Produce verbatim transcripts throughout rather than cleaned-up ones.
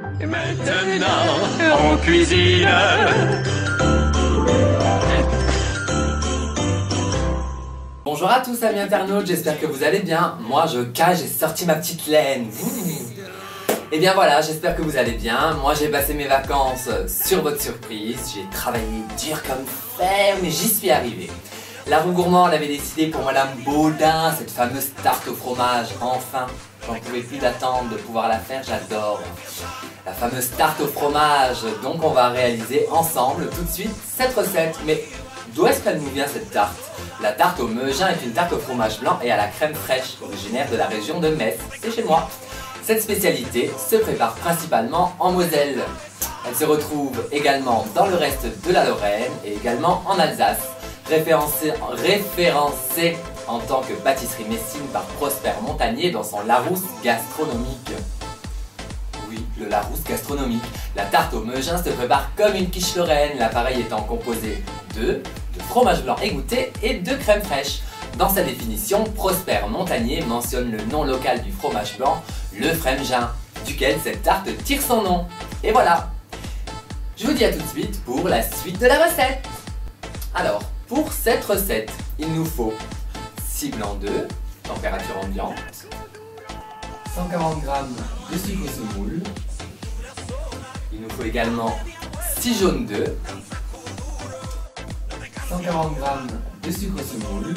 Et maintenant, on cuisine. Bonjour à tous amis internautes, j'espère que vous allez bien. Moi je cache, j'ai sorti ma petite laine. Et bien voilà, j'espère que vous allez bien. Moi j'ai passé mes vacances sur votre surprise. J'ai travaillé dur comme fer, mais j'y suis arrivé. La roue gourmand l'avait décidé pour Madame Baudin, cette fameuse tarte au fromage. Enfin, j'en pouvais plus d'attendre de pouvoir la faire, j'adore. La fameuse tarte au fromage, donc on va réaliser ensemble tout de suite cette recette. Mais d'où est-ce qu'elle nous vient cette tarte? La tarte au meugin est une tarte au fromage blanc et à la crème fraîche, originaire de la région de Metz, c'est chez moi. Cette spécialité se prépare principalement en Moselle. Elle se retrouve également dans le reste de la Lorraine et également en Alsace, référencée, référencée en tant que pâtisserie messine par Prosper Montagnier dans son Larousse gastronomique. Oui, le Larousse gastronomique. La tarte au meugin se prépare comme une quiche lorraine, l'appareil étant composé de, de fromage blanc égoutté et de crème fraîche. Dans sa définition, Prosper Montagnier mentionne le nom local du fromage blanc, le Fremgin, duquel cette tarte tire son nom. Et voilà. Je vous dis à tout de suite pour la suite de la recette. Alors, pour cette recette, il nous faut six blancs d'œufs, température ambiante, cent quarante grammes de sucre semoule. Il nous faut également six jaunes d'œufs, cent quarante grammes de sucre semoule.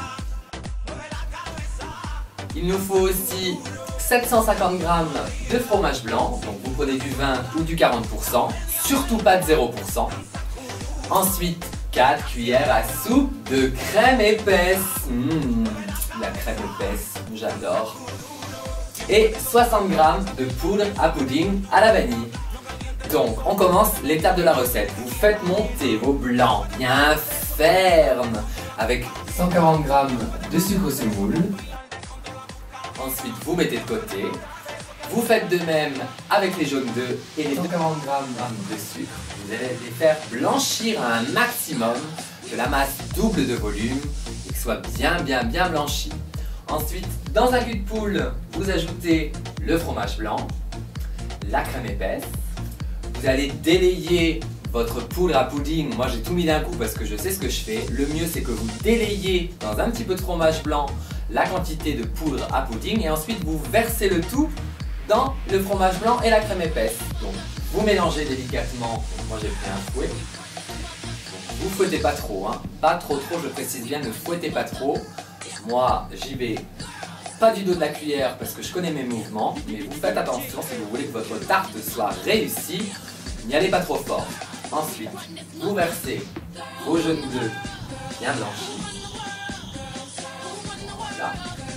Il nous faut aussi sept cent cinquante grammes de fromage blanc, donc vous prenez du vingt ou du quarante pour cent, surtout pas de zéro pour cent. Ensuite, quatre cuillères à soupe de crème épaisse. Mmh, la crème épaisse, j'adore. Et soixante grammes de poudre à pudding à la vanille. Donc, on commence l'étape de la recette. Vous faites monter vos blancs bien fermes avec cent quarante grammes de sucre semoule. Ensuite, vous mettez de côté. Vous faites de même avec les jaunes d'œufs et les cent quarante grammes de sucre. Vous allez les faire blanchir à un maximum, que la masse double de volume et que soit bien bien bien blanchi. Ensuite, dans un cul de poule, vous ajoutez le fromage blanc, la crème épaisse. Vous allez délayer votre poudre à pudding. Moi j'ai tout mis d'un coup parce que je sais ce que je fais. Le mieux c'est que vous délayez dans un petit peu de fromage blanc la quantité de poudre à pudding et ensuite vous versez le tout dans le fromage blanc et la crème épaisse. Donc vous mélangez délicatement. Moi j'ai pris un fouet. Donc, vous fouettez pas trop, hein. Pas trop trop, je précise bien, ne fouettez pas trop. Moi j'y vais pas du dos de la cuillère parce que je connais mes mouvements, mais vous faites attention si vous voulez que votre tarte soit réussie, n'y allez pas trop fort. Ensuite, vous versez vos jaunes d'œufs bien blanchis. Voilà.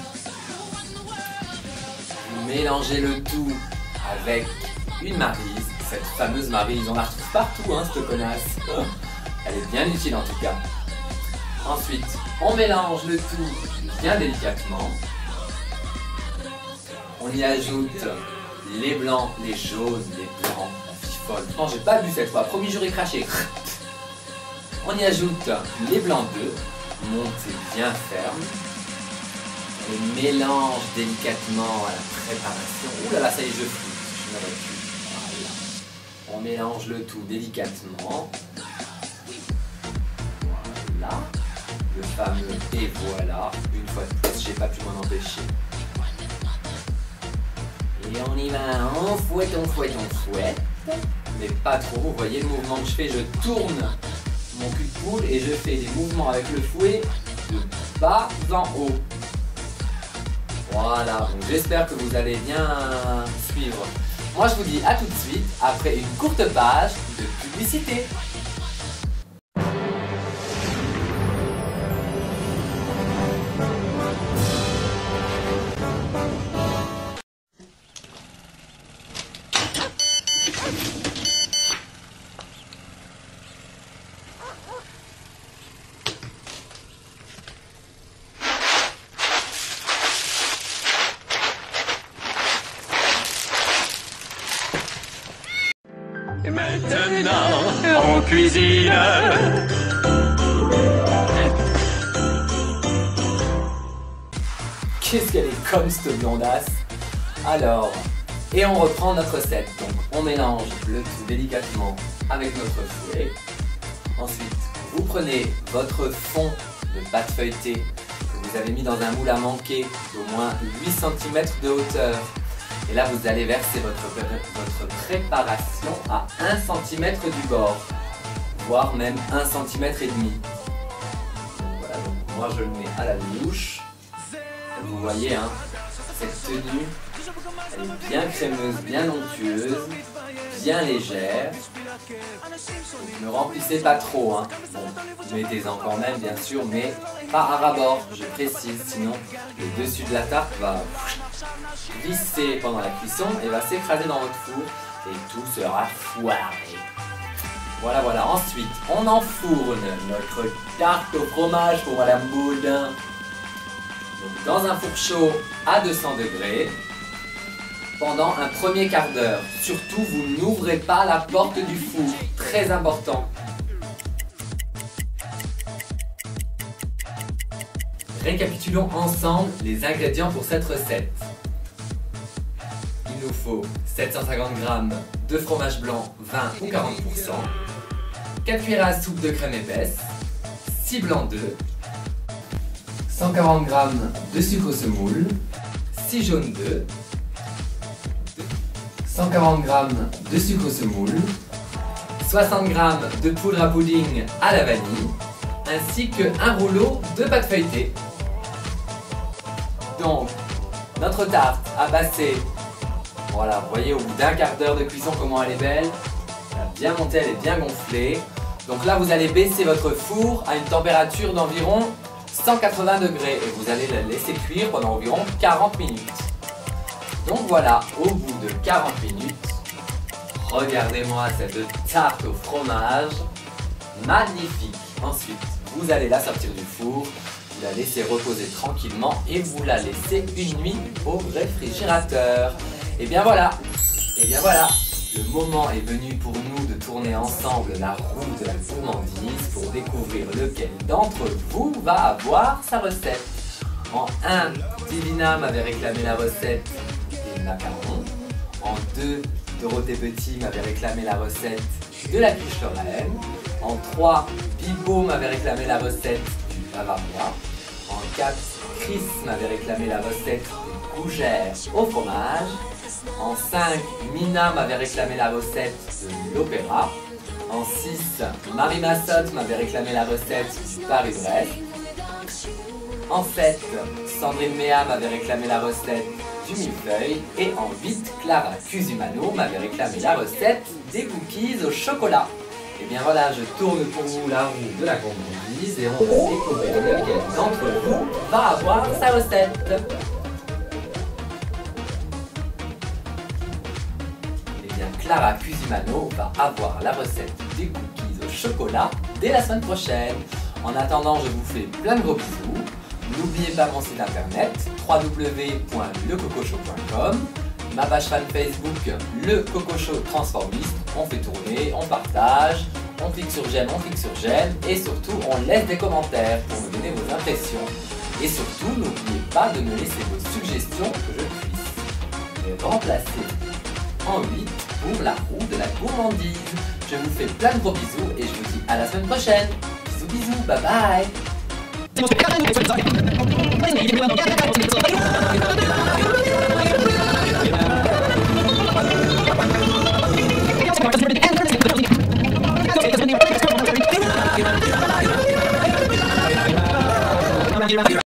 Vous mélangez le tout avec une maryse, cette fameuse maryse, on la retrouve partout, hein, cette connasse. Elle est bien utile en tout cas. Ensuite, on mélange le tout bien délicatement. On y ajoute les blancs, les jaunes, les blancs. Non, j'ai pas bu cette fois, promis j'aurais craché. On y ajoute les blancs d'œufs, montez bien ferme. On mélange délicatement à la préparation. Ouh là là, ça y est, je floute, je me recule. Voilà. On mélange le tout délicatement. Voilà. Le fameux et voilà. Une fois de plus, j'ai pas pu m'en empêcher. Et on y va, on fouette, on fouette, on fouette. Mais pas trop, vous voyez le mouvement que je fais, je tourne mon cul de poule et je fais des mouvements avec le fouet de bas en haut. Voilà, donc j'espère que vous allez bien suivre. Moi je vous dis à tout de suite après une courte page de publicité. Et maintenant, on cuisine. Qu'est-ce qu'elle est comme cette blondasse. Alors, Et on reprend notre recette. Donc on mélange le tout délicatement avec notre fouet. Ensuite, vous prenez votre fond de pâte feuilletée que vous avez mis dans un moule à manquer d'au moins huit centimètres de hauteur. Et là, vous allez verser votre, votre préparation à un centimètre du bord, voire même un centimètre et demi. Donc voilà, donc moi je le mets à la louche. Vous voyez, hein, cette tenue, elle est bien crémeuse, bien onctueuse, bien légère. Ne remplissez pas trop, hein. Bon, mettez-en quand même bien sûr, mais pas à ras-bord, je précise, sinon le dessus de la tarte va glisser pendant la cuisson et va s'écraser dans votre four et tout sera foiré. Voilà, voilà. Ensuite, on enfourne notre tarte au fromage pour Madame Baudin. Donc, dans un four chaud à deux cents degrés pendant un premier quart d'heure. Surtout, vous n'ouvrez pas la porte du four. Très important. Récapitulons ensemble les ingrédients pour cette recette. Il nous faut sept cent cinquante grammes de fromage blanc vingt ou quarante pour cent, quatre cuillères à soupe de crème épaisse, six blancs d'œufs, cent quarante grammes de sucre semoule, six jaunes d'œufs, cent quarante grammes de sucre semoule, soixante grammes de poudre à pudding à la vanille, ainsi qu'un rouleau de pâte feuilletée. Donc, notre tarte à passer, voilà, vous voyez au bout d'un quart d'heure de cuisson comment elle est belle, elle a bien monté, elle est bien gonflée. Donc là, vous allez baisser votre four à une température d'environ cent quatre-vingts degrés et vous allez la laisser cuire pendant environ quarante minutes. Donc voilà, au bout de quarante minutes, regardez-moi cette tarte au fromage, magnifique. Ensuite, vous allez la sortir du four, vous la laissez reposer tranquillement et vous la laissez une nuit au réfrigérateur. Et bien voilà, et bien voilà, le moment est venu pour nous de tourner ensemble la roue de la gourmandise pour découvrir lequel d'entre vous va avoir sa recette. En un, Divina m'avait réclamé la recette des macarons. En deux, Dorothée Petit m'avait réclamé la recette de la quiche Lorraine. En trois, Bibo m'avait réclamé la recette du bavarois. En quatre, Chris m'avait réclamé la recette des gougères au fromage. En cinq, Mina m'avait réclamé la recette de l'opéra. En six, Marie Massotte m'avait réclamé la recette du Paris-Brest. En sept, Sandrine Méa m'avait réclamé la recette du millefeuille. Et en huit, Clara Cusumano m'avait réclamé la recette des cookies au chocolat. Et bien voilà, je tourne pour vous la roue de la gourmandise et on va découvrir lequel d'entre vous va avoir sa recette. Et bien Clara Cusumano va avoir la recette des cookies au chocolat dès la semaine prochaine. En attendant, je vous fais plein de gros bisous. N'oubliez pas mon site internet w w w point le coco show point com, ma page fan Facebook Le Coco Show Transformiste. On fait tourner, on partage, on clique sur j'aime, on clique sur j'aime et surtout on laisse des commentaires pour me donner vos impressions. Et surtout, n'oubliez pas de me laisser vos suggestions que je puisse les remplacer en huit pour la roue de la gourmandise. Je vous fais plein de gros bisous et je vous dis à la semaine prochaine. Bisous bisous, bye bye.